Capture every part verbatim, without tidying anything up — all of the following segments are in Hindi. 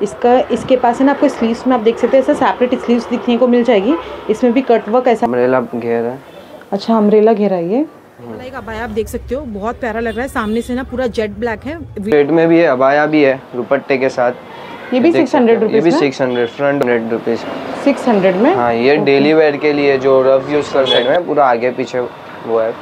इसका इसके पास है ना, आपको स्लीव्स में आप देख सकते हैं ऐसा सेपरेट स्लीव्स दिखने को मिल जाएगी। इसमें भी कट वर्क ऐसा अम्ब्रेला घेरा है। अच्छा, अम्ब्रेला घेरा है ये वाला अबाया, आप देख सकते हो बहुत प्यारा लग रहा है। सामने से ना पूरा जेट ब्लैक है, रेड में भी है, अबाया भी है दुपट्टे के साथ। ये भी सिक्स हंड्रेड रुपीज, ये भी six hundred front hundred rupees six hundred में। हाँ, ये डेली वेयर के लिए जो रफ यूज कर सकते हैं, पूरा आगे पीछे वो है।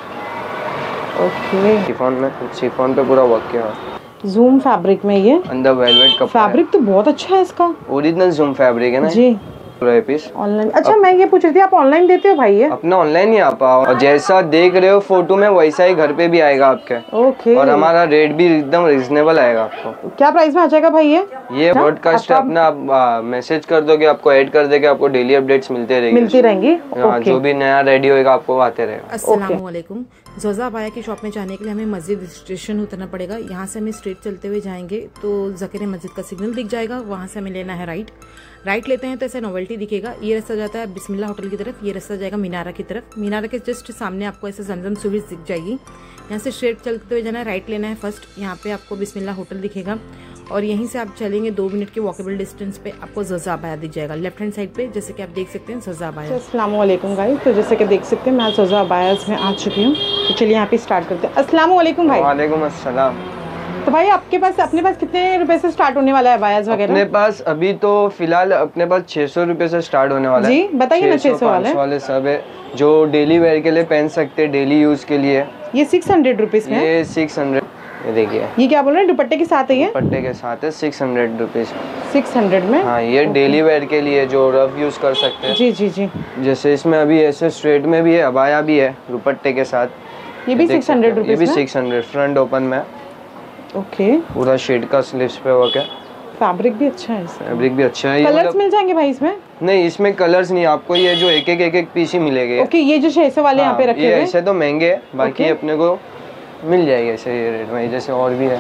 ओके, शिफॉन में, शिफॉन पे पूरा वर्क किया है। जूम फैब्रिक में ये अंदर वेलवेट का फैब्रिक तो बहुत अच्छा है इसका, ओरिजिनल जूम फैब्रिक है ना जी। पीस ऑनलाइन, अच्छा मैं ये पूछ रही थी आप ऑनलाइन देते हो भाई? ये अपना ऑनलाइन ही आप आओ, और जैसा देख रहे हो फोटो में वैसा ही घर पे भी आएगा आपके। ओके, और हमारा रेट भी एकदम रिजनेबल आएगा आपको। क्या प्राइस में आ जाएगा भाई ये? ये ब्रॉडकास्ट है अपना, आप मैसेज कर दोगे, आपको ऐड कर देंगे, आपको डेली अपडेट्स मिलते रहेंगे मिलती रहेंगी। हाँ, जो भी नया रेडी होगा आपको आते रहेगा। अस्सलाम वालेकुम। ज़ोज़ा अबाया की शॉप में जाने के लिए हमें मस्जिद स्टेशन उतरना पड़ेगा। यहाँ से हमें स्ट्रेट चलते हुए जाएंगे तो ज़कीर मस्जिद का सिग्नल दिख जाएगा, वहाँ से हमें लेना है राइट। राइट लेते हैं तो ऐसा नोवेल्टी दिखेगा, ये रास्ता जाता है बिस्मिल्लाह होटल की तरफ, ये रास्ता जाएगा मीनारा की तरफ। मीनारा के जस्ट सामने आपको ऐसे जमजम स्वीट्स दिख जाएगी। यहाँ से स्ट्रेट चलते हुए जाना है, राइट लेना है फर्स्ट। यहाँ पे आपको बिस्मिल्लाह होटल दिखेगा और यहीं से आप चलेंगे दो मिनट के वॉकेबल डिस्टेंस पे आपको ज़ोज़ा अबाया दिख जाएगा लेफ्ट हैंड साइड पे, जैसे कि आप देख सकते हैं ज़ोज़ा अबाया। अस्सलाम वालेकुम गाइस, तो जैसे कि देख सकते हैं मैं ज़ोज़ा अबायास में आ चुकी हूँ। तो चलिए यहाँ पे स्टार्ट करते हैं। अस्सलाम वालेकुम भाई। वालेकुम अस्सलाम। तो भाई आपके पास अपने पास कितने रुपए से स्टार्ट होने वाला है अबायास वगैरह? अपने पास अभी तो फिलहाल अपने पास छह सौ रुपए से स्टार्ट होने वाला है। जी बताइए ना, छह सौ वाले वाले सब है जो डेली वेयर के लिए पहन सकते हैं, डेली यूज के लिए। ये सिक्स हंड्रेड रुपीज में, ये सिक्स हंड्रेड, ये देखिए ये क्या बोल रहे हैं, दुपट्टे के साथ है ये? दुपट्टे के साथ है, six hundred rupees six hundred में। हाँ, ये डेली वेयर के लिए जो रफ यूज कर सकते हैं। जी जी जी। जैसे इसमें अभी ऐसे स्ट्रेट में भी है, अबाया भी है दुपट्टे के साथ। ये भी सिक्स हंड्रेड रुपीज, ये भी सिक्स हंड्रेड फ्रंट ओपन में। ओके, पूरा शेड का स्लीव्स पे वर्क है। फैब्रिक भी अच्छा है, फैब्रिक भी अच्छा है। कलर्स मिल जाएंगे भाई इसमें? नहीं, इसमें कलर्स नहीं, आपको ये जो एक एक एक एक पीस ही मिलेंगे। ओके, ये जो छह सौ वाले यहाँ पे रखे हुए हैं, ये ऐसे तो महंगे हैं, बाकी अपने को मिल जाएगी ऐसे ये रेट में, जैसे और भी है।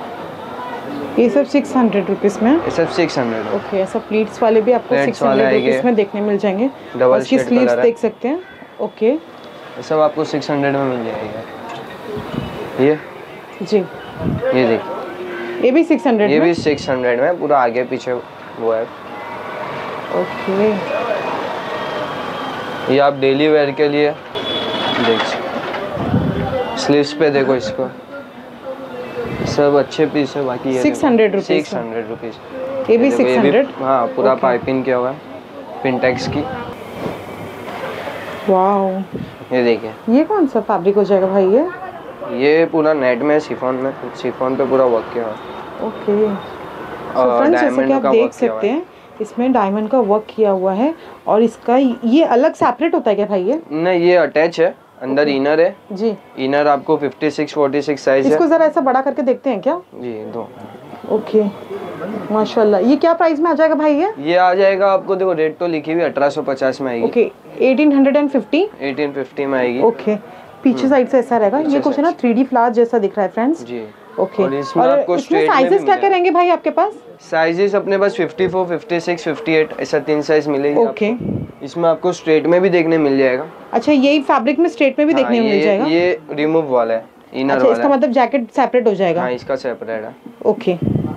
ये सब सिक्स हंड्रेड रुपीज में, ये सब सिक्स हंड्रेड। ओके, ऐसा प्लीट्स वाले भी आपको सिक्स हंड्रेड रुपीज में देखने मिल जाएंगे। डबल इसकी स्लीव्स देख सकते हैं। ओके, ये सब आपको सिक्स हंड्रेड में मिल जाएगा। ये जी, ये देखिए, ये भी सिक्स हंड्रेड, ये भी सिक्स हंड्रेड में, पूरा आगे पीछे वो है। ओके, ये आप डेली वेयर के लिए देख सकते, स्लीव्स पे देखो इसको, सब अच्छे पीस है। बाकी ये six hundred rupees, six hundred rupees, ये भी सिक्स हंड्रेड। हाँ, पूरा पाइपिंग किया हुआ है पिंटेक्स की। वाओ, ये देखिए, ये कौन सा फैब्रिक हो जाएगा भाई? ये ये पूरा नेट में, शिफॉन में, शिफॉन पे पूरा वर्क किया हुआ है। ओके, सो फ्रेंड्स जैसे कि आप देख सकते हैं इसमें डायमंड का वर्क किया हुआ है। और इसका ये अलग सेपरेट होता है क्या भाई? ये नहीं, ये अटैच है, अंदर इनर है जी। इनर आपको fifty six forty six size है। इसको जरा ऐसा बड़ा करके देखते हैं क्या? जी, दो। ओके, माशाल्लाह। ये क्या प्राइस में आ जाएगा भाई? ये ये आ जाएगा आपको, देखो रेट तो लिखी हुई अठारह सौ पचास में आएगी। Okay, eighteen hundred and fifty, eighteen fifty में आएगी। ओके, पीछे साइड से ऐसा रहेगा। ये कुछ है ना थ्री डी फ्लावर जैसा दिख रहा है फ्रेंड्स। जी, ओके। और इसमें और आपको इसमें स्ट्रेट साइजेस क्या क्या रहेंगे भाई आपके पास? साइजेस अपने पास fifty four, fifty six, fifty eight, ऐसा तीन साइज मिलेगी। ओके, इसमें आपको स्ट्रेट में भी देखने मिल जाएगा। अच्छा, यही फैब्रिक में स्ट्रेट में भी देखने में मिल जाएगा। ये रिमूव वाला है, इनर अच्छा, वाला। इसका मतलब जैकेट सेपरेट हो जाएगा? हाँ, इसका सेपरेट है। ओके,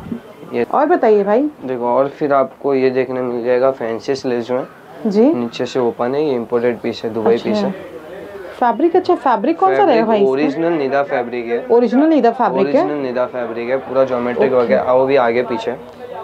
ये और बताइए भाई। देखो, और फिर आपको ये देखने मिल जाएगा फैंसी स्लीव्स में जी, नीचे से ओपन है, ये इंपोर्टेड पीस है, दुबई पीस है। फैब्रिक, अच्छा फैब्रिक कौन सा रहेगा भाई? ओरिजिनल निदा फैब्रिक है। ओरिजिनल निदा फैब्रिक है, ओरिजिनल निदा फैब्रिक है, पूरा ज्योमेट्रिक वर्क है। आओ भी आगे पीछे,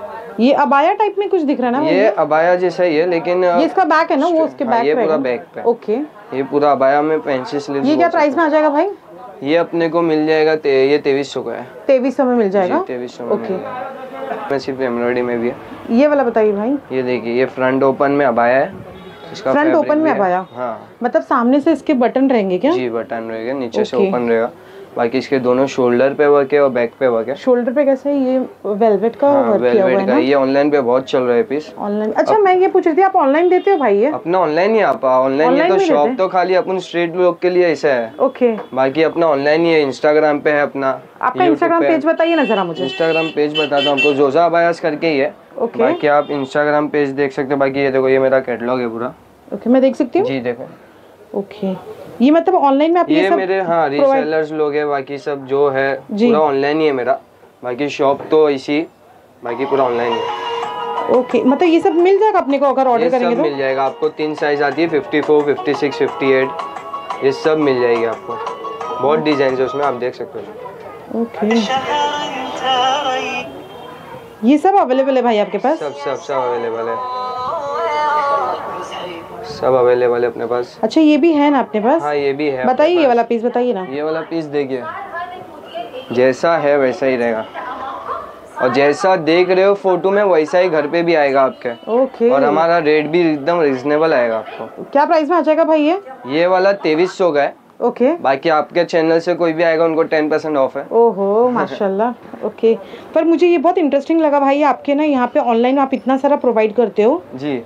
ये अबाया टाइप में कुछ दिख रहा है ना? ये अबाया जैसा ही है, लेकिन ये इसका बैक है ना, वो उसके बैक ये पे पूरा बैक पे। ओके, ये पूरा अबाया में फैंसी स्लीव्स। ये क्या प्राइस में आ जाएगा भाई? ये अपने को मिल जाएगा ते, ये तेईस सौ का है। तेईस सौ में मिल जाएगा? तेईस सौ में मिल जाएगा। सिर्फ एम्ब्रॉयडरी में भी है। ये वाला बताइए भाई। ये देखिए, ये फ्रंट ओपन में अबाया है, इसका फ्रंट ओपन में अबाया। हाँ, मतलब सामने से इसके बटन रहेंगे क्या? जी, बटन रहेगा, नीचे से ओपन रहेगा। बाकी इसके दोनों शोल्डर पे वर्क है और बैक पे वर्क है। शोल्डर पे कैसे? ये वेलवेट का हाँ, वर्क किया हुआ है ना? ये ऑनलाइन पे बहुत चल रहा है पीस। ऑनलाइन, अच्छा मैं ये पूछ रही थी आप ऑनलाइन देते हो भाई? ये अपना ऑनलाइन ही आप ऑनलाइन, ये तो शॉप तो खाली अपन स्ट्रीट लोग के लिए ऐसा है। ओके, बाकी अपना ऑनलाइन ही है, इंस्टाग्राम पे है अपना। आपका इंस्टाग्राम पेज बताइए ना जरा मुझे। इंस्टाग्राम पेज बताता हूँ आपको, ज़ोज़ा अबायास करके ही है। ओके, बाकी आप इंस्टाग्राम पेज देख सकते हो। बाकी ये देखो, ये मेरा कैटलॉग है पूरा। ओके, मैं देख सकती हूँ? जी देखो। ओके, ये मतलब ऑनलाइन में आप ये, ये सब मेरे हाँ रीसेलर्स लोग हैं, बाकी सब जो है पूरा ऑनलाइन ही है मेरा। बाकी शॉप तो इसी, बाकी पूरा ऑनलाइन ही है। ओके, मतलब ये सब मिल जाएगा अपने को अगर ऑर्डर करेंगे तो? मिल जाएगा आपको। तीन साइज आती है, fifty four, fifty six, fifty eight, ये सब मिल जाएगी आपको। बहुत डिजाइन है उसमें, आप देख सकते हो। ओके, ये सब अवेलेबल है भाई आपके पास? सब सब सब अवेलेबल है, सब अवेलेबल है अपने पास। अच्छा, ये भी है ना अपने पास? हाँ, ये भी है। बताइए, ये वाला पीस बताइए ना। ये वाला पीस देखिए, जैसा है वैसा ही रहेगा, और जैसा देख रहे हो फोटो में वैसा ही घर पे भी आएगा आपके। ओके। और हमारा रेट भी एकदम रिजनेबल आएगा आपको। क्या प्राइस में आ जाएगा भाई ये? ये वाला तेईस सौ का है। ओके। बाकी आपके चैनल से कोई भी आएगा उनको टेन परसेंट ऑफ है। ओहो, माशाल्लाह। ओके, पर मुझे ये बहुत इंटरेस्टिंग लगा भाई आपके ना यहाँ पे ऑनलाइन आप इतना सारा प्रोवाइड करते हो। जी,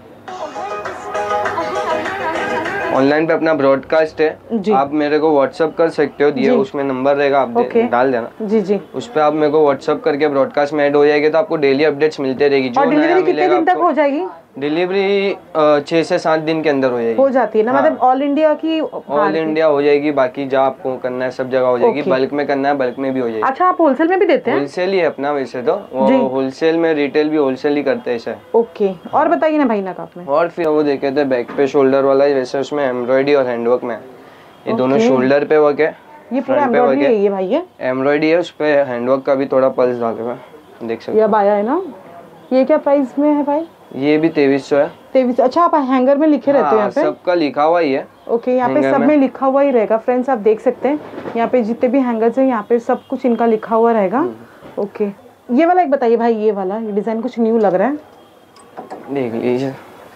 ऑनलाइन पे अपना ब्रॉडकास्ट है, आप मेरे को व्हाट्सअप कर सकते हो, दिए उसमें नंबर रहेगा, आप okay. डाल देना। जी जी, उस पे आप मेरे को व्हाट्सअप करके ब्रॉडकास्ट में ऐड हो जाएगी, तो आपको डेली अपडेट्स मिलते रहेगी। जो नया मिलेगा आपको। हो जाएगी डिलीवरी छह से सात दिन के अंदर हो जाएगी। हो जाती है ना? हाँ। मतलब ऑल इंडिया की? ऑल इंडिया हो जाएगी, बाकी जहाँ आपको करना है सब जगह हो जाएगी। बल्क में करना है बल्क में भी हो जाएगी। अच्छा, आप होलसेल में भी देते हैं? होलसेल ही है अपना वैसे तो, होलसेल में, रिटेल भी होलसेल ही करते हैं ऐसा। ओके, और बताइए ना भाई नकाब में। और फिर वो देखे थे बैक पे शोल्डर वाला, वैसे उसमें एम्ब्रॉयडरी और हैंडवर्क में, ये दोनों शोल्डर पे वर्क है, ये पूरा एम्ब्रॉयडरी है। ये भाई है एम्ब्रॉयडरी है, उस पे हैंडवर्क का भी थोड़ा पल्स डाले हुआ, देख सकते हैं। ये आया है ना? ये क्या प्राइस में है भाई? ये भी तेईस सौ है। तेईस। अच्छा, आप हैंगर में लिखे रहते हो यहाँ पे? सबका लिखा हुआ ही है। ओके, यहाँ पे सब में लिखा हुआ ही रहेगा फ्रेंड्स, आप देख सकते हैं यहाँ पे जितने भी हैंगर्स हैं यहाँ पे सब कुछ इनका लिखा हुआ रहेगा। ओके, ये वाला एक बताइए भाई, ये वाला ये डिजाइन कुछ न्यू लग रहा है, देख लीजिए।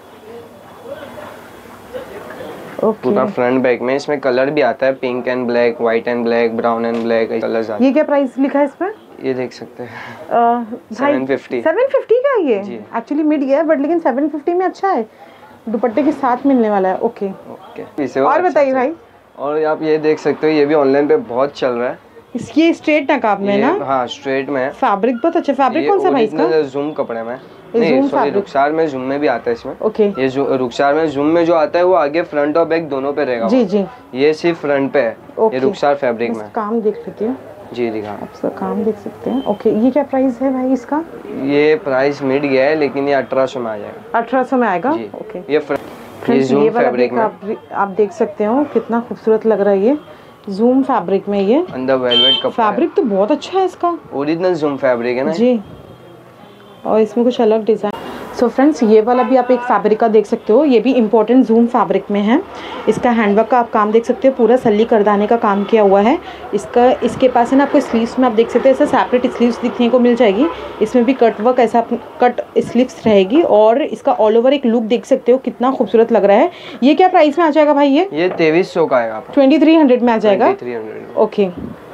ओके, पूरा फ्रंट बैक में इसमें कलर भी आता है, pink and black, white and black, brown and black colours आते हैं। ये क्या प्राइस लिखा है इसमें? ये देख सकते हैं सेवन फिफ्टी। सेवन फिफ्टी का ये एक्चुअली मिड गया है, बट लेकिन सेवन फिफ्टी में अच्छा है, दुपट्टे के साथ मिलने वाला है। ओके ओके, और बताइए भाई। और आप ये देख सकते हो, ये भी ऑनलाइन पे बहुत चल रहा है। ये स्ट्रेट नकाब में ना? हाँ, स्ट्रेट में है। फैब्रिक बहुत अच्छा। फैब्रिक कौन सा भाई इसका? जूम कपड़े में नहीं, सॉरी, रुखसार में, जूम में भी आता है इसमें। ओके, ये जो रुखसार में, जूम में जो आता है वो आगे फ्रंट और बैक दोनों पे रहेगा। जी जी, ये सिर्फ फ्रंट पे है। ये रुखसार फैब्रिक में। काम देख लेती हूँ जी, दिखा आप सब काम देख सकते हैं। ओके, ये क्या प्राइस है भाई इसका? ये प्राइस मिट गया है, लेकिन ये अठारह सौ में आ जाएगा। अठारह सौ में आएगा। ओके, ये ये जूम फैब्रिक में आप, आप देख सकते हो कितना खूबसूरत लग रहा है। ये जूम फैब्रिक में, ये अंदर वेलवेट का फैब्रिक तो बहुत अच्छा है इसका, ओरिजिनल जूम फैब्रिक है ना जी। और इसमें कुछ अलग डिजाइन। सो फ्रेंड्स, ये वाला भी आप एक फैब्रिक का देख सकते हो, ये भी इम्पोर्टेंट जूम फैब्रिक में है। इसका हैंडवर्क का आप काम देख सकते हो, पूरा सल्ली करदाने का काम किया हुआ है इसका। इसके पास है ना, आपको स्लीव्स में आप देख सकते हैं ऐसा सेपरेट स्लीव्स दिखने को मिल जाएगी। इसमें भी कट वर्क ऐसा कट स्लीव्स रहेगी, और इसका ऑल ओवर एक लुक देख सकते हो, कितना खूबसूरत लग रहा है। ये क्या प्राइस में आ जाएगा भाई? ये ये तेईस सौ का आएगा, ट्वेंटी थ्री हंड्रेड में आ जाएगा। ओके,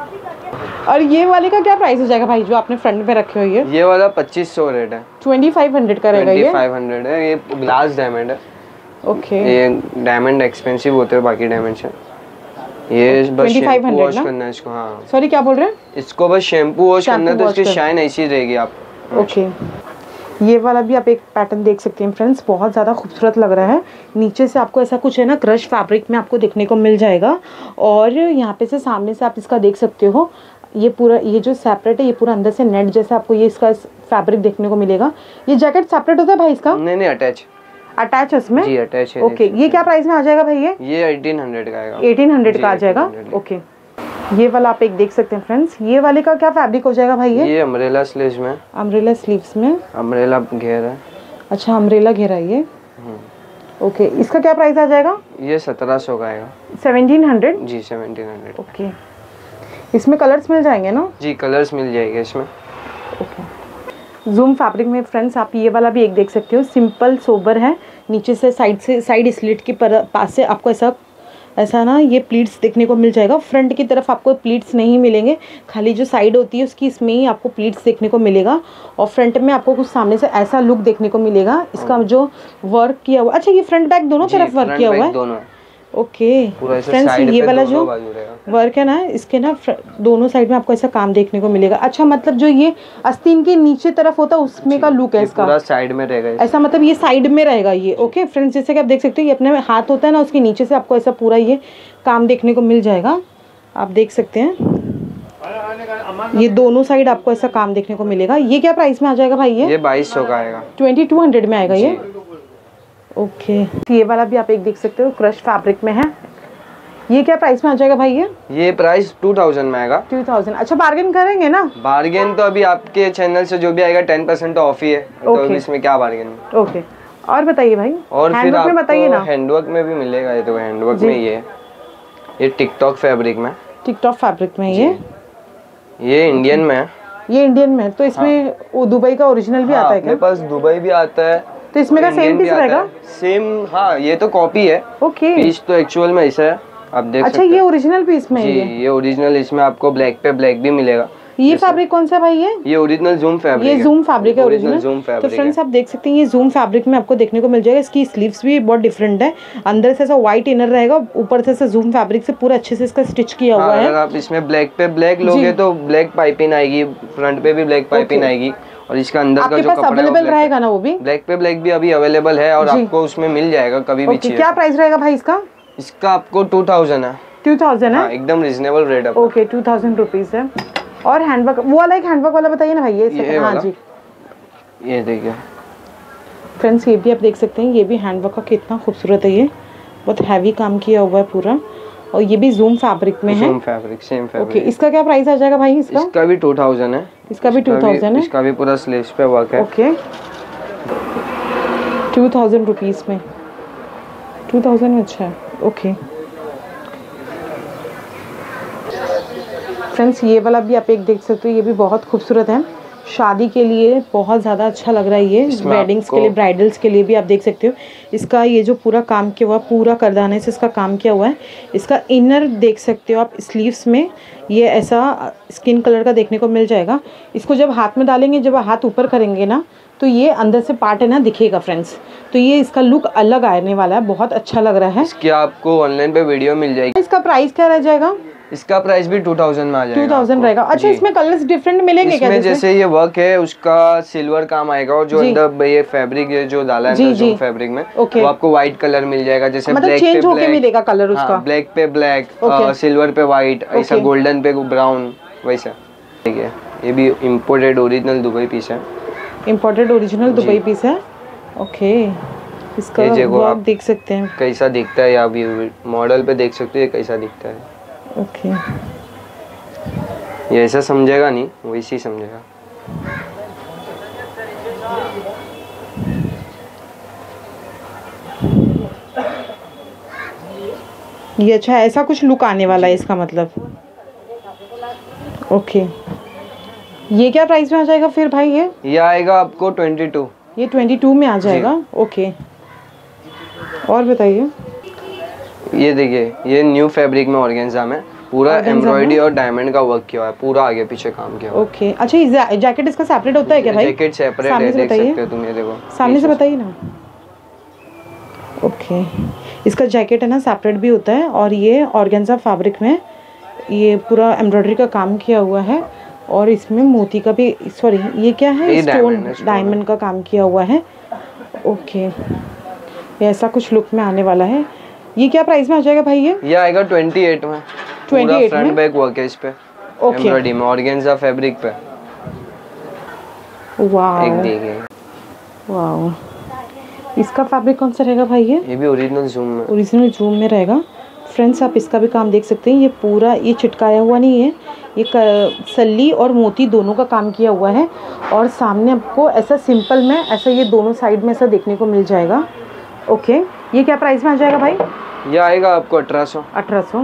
और ये वाले का क्या प्राइस हो जाएगा भाई जो आपने फ्रंट पे रखे हुए? ये वाला पच्चीस सौ रेट है, ट्वेंटी फाइव हंड्रेड का रहेगा। ये फाइव हंड्रेड है, ये ग्लास डायमंड है। ओके, ये डायमंड एक्सपेंसिव होते हैं बाकी डायमंड से। ये बस शैम्पू वॉश करना है इसको। हाँ, सॉरी क्या बोल रहे हैं? इसको बस शैम्पू वॉश करना है, तो इसकी शाइन ऐसी रहेगी आप। ओके, ये वाला भी आप एक पैटर्न देख सकते हैं फ्रेंड्स, बहुत ज़्यादा खूबसूरत लग रहा है। नीचे से आपको ऐसा कुछ है ना क्रश फैब्रिक में आपको देखने को मिल जाएगा, और यहाँ पे से सामने से आप इसका देख सकते हो, ये पूरा ये जो सेपरेट है, ये पूरा अंदर से नेट जैसा आपको ये इसका फैब्रिक देखने को मिलेगा। ये जैकेट सेपरेट होता है भाई इसका? नहीं नहीं, अटैच अटैच है इसमें। जी, अटैच है। ओके, ये क्या प्राइस में आ जाएगा भाई? ये ये अठारह सौ का आएगा। अठारह सौ का आ जाएगा। ओके, ये वाला आप एक देख सकते हैं फ्रेंड्स। ये वाले का क्या फैब्रिक हो जाएगा भाई? ये ये अम्ब्रेला स्लीव्स में। अम्ब्रेला स्लीव्स में, अम्ब्रेला घेरा है। अच्छा, अम्ब्रेला घेरा ये। ओके, इसका क्या प्राइस आ जाएगा? ये सत्रह सौ का आएगा। Seventeen hundred? जी, सेवनटीन हंड्रेड। ओके, इसमें कलर्स मिल जाएंगे ना? जी, कलर्स मिल जाएंगे इसमें। ओके, जूम फैब्रिक में फ्रेंड्स आप ये वाला भी एक देख सकते हो, सिंपल सोबर है। नीचे से साइड से साइड स्लिट के पास से आपको ऐसा ऐसा ना ये प्लीट्स देखने को मिल जाएगा। फ्रंट की तरफ आपको प्लीट्स नहीं मिलेंगे, खाली जो साइड होती है उसकी इसमें ही आपको प्लीट्स देखने को मिलेगा, और फ्रंट में आपको कुछ सामने से ऐसा लुक देखने को मिलेगा। इसका जो वर्क किया हुआ, अच्छा ये फ्रंट बैक दोनों तरफ वर्क किया हुआ है। ओके फ्रेंड्स, ये वाला जो वर्क है ना, इसके ना दोनों साइड में आपको ऐसा काम देखने को मिलेगा। अच्छा, मतलब जो ये आस्तीन के नीचे तरफ होता है उसमें का लुक है इसका, पूरा साइड में रहेगा ऐसा, मतलब ये साइड में रहेगा ये। ओके फ्रेंड्स, जैसे कि आप देख सकते हो, ये अपने हाथ होता है ना, उसके नीचे से आपको ऐसा पूरा ये काम देखने को मिल जाएगा, आप देख सकते हैं। ये दोनों साइड आपको ऐसा काम देखने को मिलेगा। ये क्या प्राइस में आ जाएगा भाई? ये ये बाईस सौ का आएगा, ट्वेंटी टू हंड्रेड में आएगा ये। ओके, ये वाला भी आप एक देख सकते हो, क्रश फैब्रिक में है। ये क्या प्राइस में आ जाएगा भाई? ये ये प्राइस टू थाउजेंड में आएगा। Two thousand. अच्छा, बार्गेन करेंगे ना? बार्गेन तो अभी आपके चैनल से जो भी आएगा टेन परसेंट ऑफ ही है, तो okay. इसमें क्या बार्गेन। ओके, और बताइए भाई। और फिर आपको बताइए ना, हैंडवर्क में भी मिलेगा। ये तो हैंडवर्क में ये ये टिकटॉक फैब्रिक में, टिकटॉक फैब्रिक में ये ये इंडियन में है। ये इंडियन में, तो इसमें हाँ। दुबई का ओरिजिनल भी हाँ, आता है क्या? मेरे पास दुबई भी आता है, तो इसमें का सेम पीस रहेगा? सेम, हाँ, ये तो कॉपी है। ओके, पीस तो एक्चुअल में ऐसा है, आप देख अच्छा, सकते हैं। ये ओरिजिनल पीस में जी, ये ये ओरिजिनल, इसमें आपको ब्लैक पे ब्लैक भी मिलेगा। ये फैब्रिक कौन सा भाई? ये ये ओरिजिनल जूम फैब्रिक ये जूम फैब्रिक है, ओरिजिनल जूम फैब्रिक। तो फ्रेंड्स आप देख सकते हैं, ये जूम फैब्रिक में आपको देखने को मिल जाएगा। इसकी स्लीव्स भी बहुत डिफरेंट है, अंदर से ऐसा व्हाइट इनर रहेगा, ऊपर से ऐसा जूम फैब्रिक से पूरा अच्छे से इसका स्टिच किया हुआ है। अगर आप इसमें ब्लैक पे ब्लैक लोगे तो ब्लैक पाइपिंग आएगी, फ्रंट पे भी ब्लैक पाइपिंग आएगी, और इसका अंदर का जो कपड़ा अवेलेबल रहेगा ना, वो भी ब्लैक पे ब्लैक भी अभी अवेलेबल है, और आपको उसमें मिल जाएगा कभी भी चाहिए। क्या प्राइस रहेगा भाई इसका? इसका आपको टू थाउजेंड है। टू थाउजेंड है, एकदम रीजनेबल रेट है। ओके, टू थाउजेंड रुपीज है। और हैंडवर्क, वो वाला एक हैंडवर्क वाला बताइए ना भाई। ये, ये हाँ जी, ये देखिए फ्रेंड्स, ये भी आप देख सकते हैं। ये भी हैंडवर्क का कितना खूबसूरत है, ये बहुत हैवी काम किया हुआ है पूरा, और ये भी जूम फैब्रिक में है। Zoom fabric, same fabric. Okay, इसका क्या प्राइस आ जाएगा भाई? इसका इसका भी टू थाउजेंड है। इसका भी टू थाउजेंड है। इसका भी पूरा स्लीव्स पे वर्क है। ओके, टू थाउजेंड रुपीज में, टू थाउजेंड में। अच्छा है, ओके फ्रेंड्स, ये वाला भी आप एक देख सकते हो, ये भी बहुत खूबसूरत है, शादी के लिए बहुत ज़्यादा अच्छा लग रहा है ये, वेडिंग्स के लिए, ब्राइडल्स के लिए भी आप देख सकते हो। इसका ये जो पूरा काम किया हुआ, पूरा करदाने से इसका काम किया हुआ है। इसका इनर देख सकते हो आप, स्लीव्स में ये ऐसा स्किन कलर का देखने को मिल जाएगा। इसको जब हाथ में डालेंगे, जब हाथ ऊपर करेंगे ना, तो ये अंदर से पार्ट है ना दिखेगा फ्रेंड्स, तो ये इसका लुक अलग आने वाला है, बहुत अच्छा लग रहा है। इसकी आपको ऑनलाइन पे वीडियो मिल जाएगी। इसका प्राइस क्या रह जाएगा? इसका प्राइस भी टू थाउजेंड में आ जाएगा। टू थाउजेंड रहेगा। अच्छा, इसमें कलर्स डिफरेंट मिलेंगे क्या? इसमें जैसे ये वर्क है उसका सिल्वर काम आएगा, और जो अंदर ये फैब्रिक है जो डाला है जो फैब्रिक में, वो आपको व्हाइट कलर मिल जाएगा। जैसे मतलब ब्लैक चेंज होके मिलेगा कलर उसका, ब्लैक पे ब्लैक, सिल्वर पे व्हाइट, ऐसा गोल्डन पे ब्राउन, वैसा। ठीक है, ये भी इम्पोर्टेड ओरिजिनल दुबई पीस है। इम्पोर्टेड ओरिजिनल दुबई पीस है। ओके, इसका वर्क देख सकते हैं कैसा दिखता है, आप ये मॉडल पे देख सकते हो कैसा दिखता है। ओके, ये ऐसा समझेगा नहीं, वैसे ही समझेगा। ये अच्छा, ऐसा कुछ लुक आने वाला है इसका मतलब। ओके, ये क्या प्राइस में आ जाएगा फिर भाई? ये ये आएगा आपको ट्वेंटी टू। ये ट्वेंटी टू में आ जाएगा। ओके, और बताइए। ये देखिए, ये न्यू फैब्रिक में ऑर्गेन्जा में पूरा एम्ब्रॉयडरी और डायमंड का वर्क किया हुआ है, पूरा आगे पीछे काम किया हुआ है। ओके, अच्छा, ये जैकेट इसका सेपरेट होता है क्या भाई? जैकेट सेपरेट है, देख सकते हो तुम, ये देखो सामने से बताइए ना। ओके, इसका जैकेट है ना सेपरेट भी होता है, और ये ऑर्गेन्जा फैब्रिक में ये पूरा एम्ब्रॉयडरी का काम किया हुआ है, और इसमें मोती का भी, सॉरी ये क्या है, स्टोन डायमंड का काम किया हुआ है। ओके, ऐसा कुछ लुक में आने वाला है। ये क्या प्राइस में आ जाएगा भाई? ये ये आएगा ट्वेंटी एट में। पूरा फ्रंट बैक वर्क है इस पे, एम्ब्रॉयडरी में, ऑर्गेन्जा फैब्रिक पे। वाओ, एक देखिए, वाओ। इसका फैब्रिक कौन सा रहेगा भाई? ये ये भी ओरिजिनल जूम में, ओरिजिनल जूम में रहेगा। फ्रेंड्स आप इसका भी काम देख सकते हैं, ये पूरा ये चिटकाया हुआ नहीं है, ये सल्ली और मोती दोनों का काम किया हुआ है, और सामने आपको ऐसा सिंपल में ऐसा ये दोनों साइड में ऐसा देखने को मिल जाएगा। ओके, ये क्या प्राइस में आ जाएगा भाई? ये आएगा आपको अठारह सौ। अठारह सौ।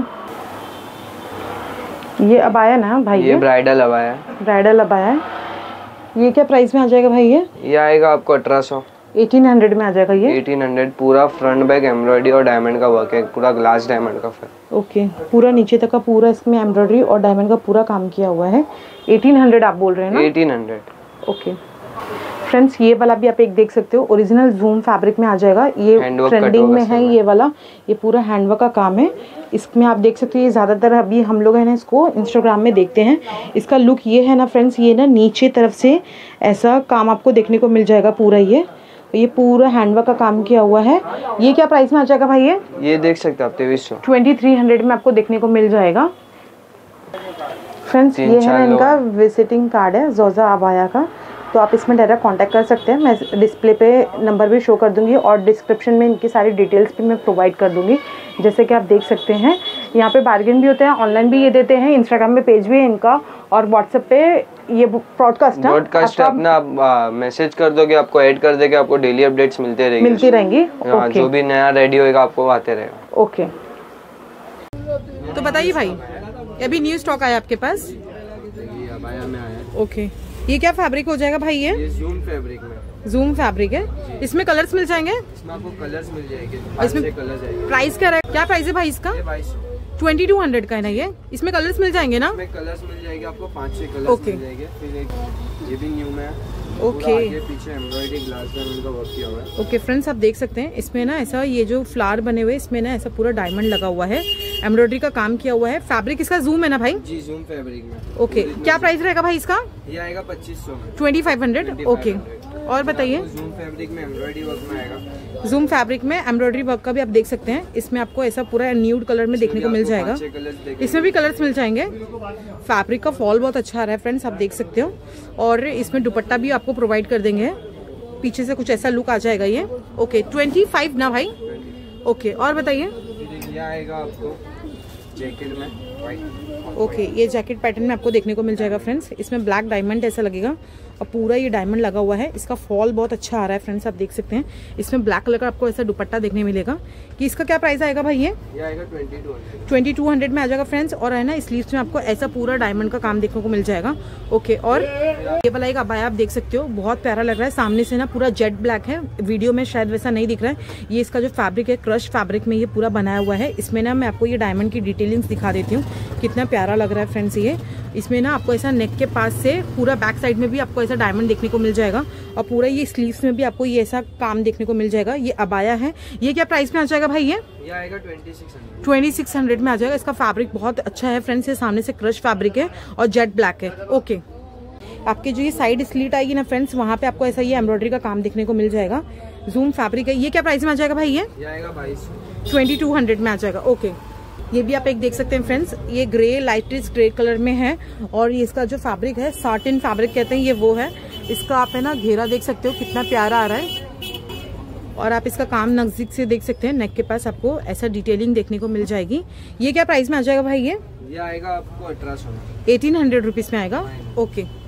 ये अबाया ना भाई? ये ब्राइडल अबाया है, ब्राइडल अबाया है। ये क्या प्राइस में आ जाएगा भाई? ये ये आएगा आपको अठारह सौ। एटीन हंड्रेड में आ जाएगा ये। एटीन हंड्रेड, पूरा फ्रंट बैक एम्ब्रॉयडरी और डायमंड का वर्क है, पूरा ग्लास डायमंड का फिर। ओके, पूरा नीचे तक का पूरा इसमें एम्ब्रॉयडरी और डायमंड का पूरा काम किया हुआ है। एटीन हंड्रेड आप बोल रहे हैं ना? Eighteen hundred. ओके फ्रेंड्स, ये वाला भी आप एक देख सकते हो, ओरिजिनल जूम फैब्रिक में आ जाएगा। ये ट्रेंडिंग में है ये वाला, ये पूरा हैंडवर्क का काम है। इसमें आप देख सकते हो, ये ज़्यादातर अभी हम लोग है ना इसको इंस्टाग्राम में देखते हैं। इसका लुक ये है ना फ्रेंड्स, ये ना नीचे तरफ से ऐसा काम आपको देखने को मिल जाएगा पूरा। ये ये पूरा हैंडवर्क का काम किया हुआ है। ये क्या प्राइस में आ जाएगा भाई? ये ये देख सकते हैं आप तेईस सौ। ट्वेंटी थ्री हंड्रेड में आपको देखने को मिल जाएगा। फ्रेंड्स ये है इनका विजिटिंग कार्ड है ज़ोज़ा अबाया का, तो आप इसमें डायरेक्ट कांटेक्ट कर सकते हैं। मैं डिस्प्ले पे नंबर भी शो कर दूंगी और डिस्क्रिप्शन में इनकी सारी डिटेल्स भी मैं प्रोवाइड कर दूंगी। जैसे कि आप देख सकते हैं यहाँ पे बार्गेन भी होते हैं, ऑनलाइन भी ये देते हैं, इंस्टाग्राम पे पेज भी है इनका और व्हाट्सएप पे ये ब्रॉडकास्ट है ब्रॉडकास्ट अपना आप मैसेज कर दोगे, आपको ऐड कर देंगे, आपको डेली अपडेट्स मिलते रहेंगे मिलती रहेंगी। हाँ, जो भी नया रेडी होएगा आपको आते रहेगा। ओके, तो बताइए भाई, अभी न्यू स्टॉक आया आपके पास? अबाया में आया। ओके, ये क्या फैब्रिक हो जाएगा भाई? ये, ये जूम फैब्रिक में जूम फैब्रिक है। इसमें कलर्स मिल जाएंगे? इसमें आपको कलर्स मिल जाएंगे, इसमें कलर्स आएंगे। प्राइस क्या क्या प्राइस है भाई इसका? ट्वेंटी टू हंड्रेड का है ना ये? इसमें कलर्स मिल जाएंगे ना? इसमें कलर्स मिल जाएंगे आपको, पाँच छह कलर्स okay. मिल जाएंगे। फिर एक ये भी न्यू में है। ओके, आगे पीछे एम्ब्रॉयडरी ग्लास डायमंड का वर्क किया हुआ है। ओके फ्रेंड्स, आप देख सकते हैं इसमें ना ऐसा ये जो फ्लावर बने हुए इसमें ना ऐसा पूरा डायमंड लगा हुआ है, एम्ब्रॉयडरी का काम किया हुआ है। फैब्रिक इसका जूम है ना भाई? जी, जूम फैब्रिक में। ओके, क्या प्राइस रहेगा भाई इसका? ये आएगा पच्चीस सौ में, ट्वेंटी फाइव हंड्रेड। ओके, और बताइए। जूम फैब्रिक में एम्ब्रॉयडरी वर्क में आएगा। जूम फैब्रिक में एम्ब्रॉयडरी वर्क का भी आप देख सकते हैं। इसमें आपको ऐसा पूरा न्यूड कलर में देखने को मिल जाएगा। इसमें भी कलर्स मिल जाएंगे। फैब्रिक का फॉल बहुत अच्छा आ रहा है फ्रेंड्स, आप देख सकते हो। और इसमें दुपट्टा भी आपको प्रोवाइड कर देंगे, पीछे से कुछ ऐसा लुक आ जाएगा ये। ओके, ट्वेंटी फाइव ना भाई? ओके, और बताइए। ये आएगा आपको जैकेट में व्हाइट। ओके, ये जैकेट पैटर्न में आपको देखने को मिल जाएगा फ्रेंड्स। इसमें ब्लैक डायमंड ऐसा लगेगा और पूरा ये डायमंड लगा हुआ है। इसका फॉल बहुत अच्छा आ रहा है फ्रेंड्स, आप देख सकते हैं। इसमें ब्लैक कलर का आपको ऐसा दुपट्टा देखने मिलेगा। कि इसका क्या प्राइस आएगा भाई? ये ये आएगा twenty two hundred twenty two hundred में आ जाएगा फ्रेंड्स। और है ना स्लीव्स में आपको ऐसा पूरा डायमंड का काम देखने को मिल जाएगा। ओके, और ये वाला एक अबाया आप देख सकते हो, बहुत प्यारा लग रहा है। सामने से ना पूरा जेट ब्लैक है, वीडियो में शायद वैसा नहीं दिख रहा है। ये इसका जो फैब्रिक है क्रश फैब्रिक में ये पूरा बनाया हुआ है। इसमें ना मैं आपको ये डायमंड की डिटेलिंग्स दिखा देती हूँ, कितना प्यारा लग रहा है फ्रेंड्स ये। इसमें ना आपको ऐसा नेक के पास से पूरा बैक साइड में भी आपको ऐसा डायमंड देखने को मिल जाएगा और पूरा ये स्लीव्स में भी आपको ये ऐसा काम देखने को मिल जाएगा। ये अबाया है। ये क्या प्राइस में आ जाएगा भाई? ये ये आएगा twenty six hundred twenty six hundred में आ जाएगा। इसका फैब्रिक बहुत अच्छा है फ्रेंड्स। ये सामने से क्रश फैब्रिक है और जेट ब्लैक है। ओके, आपकी जो ये साइड स्लीट आएगी ना फ्रेंड्स, वहाँ पे आपको ऐसा ये एम्ब्रॉयडरी का काम देखने को मिल जाएगा। जूम फैब्रिक है। ये क्या प्राइस में आ जाएगा भाई? ये ये आएगा बाईस ट्वेंटी टू हंड्रेड में आ जाएगा। ओके, ये भी आप एक देख सकते हैं फ्रेंड्स, ये ग्रे लाइटिश ग्रे कलर में है और ये इसका जो फैब्रिक है साटिन फैब्रिक कहते हैं, ये वो है। इसका आप है ना घेरा देख सकते हो कितना प्यारा आ रहा है और आप इसका काम नजदीक से देख सकते हैं। नेक के पास आपको ऐसा डिटेलिंग देखने को मिल जाएगी। ये क्या प्राइस में आ जाएगा भाई? ये ये आएगा आपको अठारह सौ एटीन हंड्रेड रुपीज में आएगा। ओके,